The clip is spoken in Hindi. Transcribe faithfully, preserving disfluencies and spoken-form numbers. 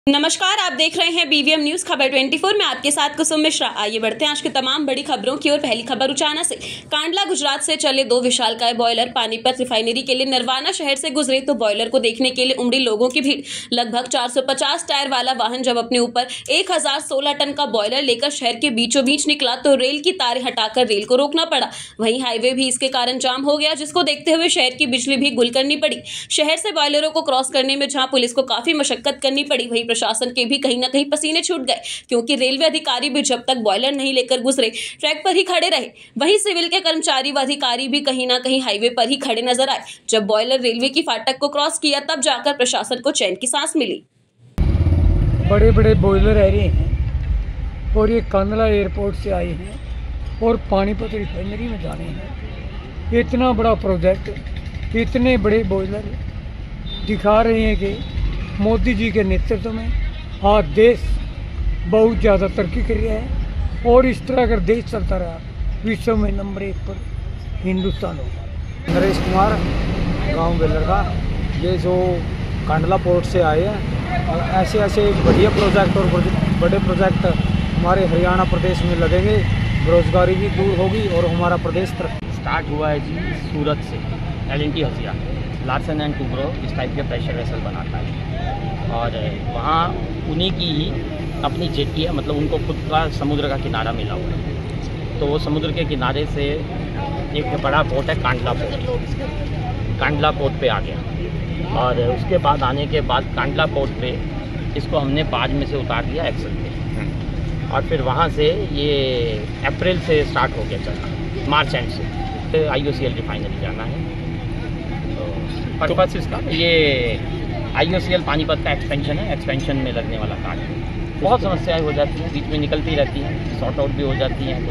नमस्कार, आप देख रहे हैं बीवीएम न्यूज खबर चौबीस में आपके साथ कुसुम मिश्रा। आइए बढ़ते हैं आज की तमाम बड़ी खबरों की ओर। पहली खबर उचाना से। कांडला गुजरात से चले दो विशालकाय बॉयलर पानीपत रिफाइनरी के लिए नरवाना शहर से गुजरे तो बॉयलर को देखने के लिए उमड़ी लोगों की भीड़। लगभग चार सौ पचास टायर वाला वाहन जब अपने ऊपर एक हजार सोलह टन का बॉयलर लेकर शहर के बीचों बीच निकला तो रेल की तारें हटाकर रेल को रोकना पड़ा। वहीं हाईवे भी इसके कारण जाम हो गया, जिसको देखते हुए शहर की बिजली भी गुल करनी पड़ी। शहर से बॉयलरों को क्रॉस करने में जहां पुलिस को काफी मशक्कत करनी पड़ी, वहीं प्रशासन के भी कहीं न कहीं पसीने छूट गए, क्योंकि रेलवे अधिकारी भी जब तक बॉयलर नहीं लेकर गुजरे ट्रैक पर ही खड़े रहे। वहीं सिविल के कर्मचारी व अधिकारी भी कहीं न कहीं हाईवे पर ही खड़े नजर आए। जब बॉयलर रेलवे की फाटक को क्रॉस किया तब जाकर प्रशासन को चैन की सांस मिली। बड़े बड़े बॉयलर आ रहे हैं और ये कांडला एयरपोर्ट से आए हैं और पानीपत रिफाइनरी में जाने हैं। इतना बड़ा प्रोजेक्ट, इतने बड़े बॉयलर दिखा रहे हैं कि मोदी जी के नेतृत्व में आज देश बहुत ज़्यादा तरक्की कर रहा है और इस तरह अगर देश चलता रहा विश्व में नंबर एक पर हिंदुस्तान होगा। नरेश कुमार गांव बेलर का, ये जो कांडला पोर्ट से आए हैं और ऐसे ऐसे बढ़िया प्रोजेक्ट और बड़े प्रोजेक्ट हमारे हरियाणा प्रदेश में लगेंगे, बेरोजगारी भी दूर होगी और हमारा प्रदेश तरक्की। स्टार्ट हुआ है जी सूरत से। एल एन टी हसिया लार्सन एंड टूब्रो इस टाइप के प्रेशर वेसल बनाता है और वहाँ उन्हीं की ही अपनी जेटी है, मतलब उनको खुद का समुद्र का किनारा मिला हुआ है। तो वो समुद्र के किनारे से एक बड़ा पोर्ट है कांडला पोर्ट, कांडला पोर्ट पे आ गया और उसके बाद आने के बाद कांडला पोर्ट पे इसको हमने बाज में से उतार दिया एक्सल पे और फिर वहाँ से ये अप्रैल से स्टार्ट हो गया चलना, मार्च एंड से फिर आई ओ सी एल रिफाइनरी जाना है। तो पर्पस इसका ये आई ओ सी एल पानीपत का एक्सपेंशन है, एक्सपेंशन में लगने वाला कार्य। बहुत समस्याएं हो जाती हैं, बीच में निकलती रहती हैं, सॉर्ट आउट भी हो जाती हैं।